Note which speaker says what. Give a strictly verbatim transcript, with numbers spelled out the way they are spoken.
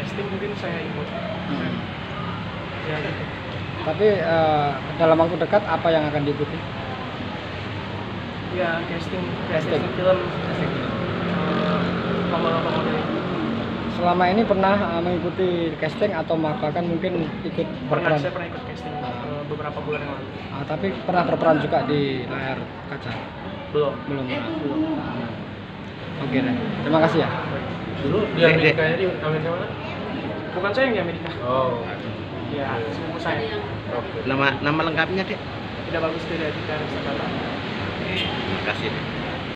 Speaker 1: casting mungkin saya ikut.
Speaker 2: Hmm.
Speaker 1: Ya gitu.
Speaker 2: Tapi uh, dalam waktu dekat apa yang akan diikuti?
Speaker 1: Ya casting,
Speaker 2: Casting.
Speaker 1: casting film,
Speaker 2: Casting.
Speaker 1: uh, lomba-lomba model.
Speaker 2: Selama ini pernah uh, mengikuti casting atau bahkan mungkin ikut
Speaker 1: Pernah,
Speaker 2: berperan?
Speaker 1: saya pernah ikut casting uh, beberapa bulan yang lalu.
Speaker 2: Uh, tapi pernah berperan juga di layar kaca?
Speaker 1: Belum.
Speaker 2: Belum pernah.
Speaker 1: Belum.
Speaker 2: Oke deh, terima kasih ya.
Speaker 1: Dulu di Amerika ya, di Amerika mana? Bukan saya yang di Amerika.
Speaker 3: Oh.
Speaker 1: Ya, sepupu saya.
Speaker 3: Oke. Nama nama lengkapnya, Dek?
Speaker 1: Tidak bagus tidak di Jakarta.
Speaker 3: Terima kasih. Dek.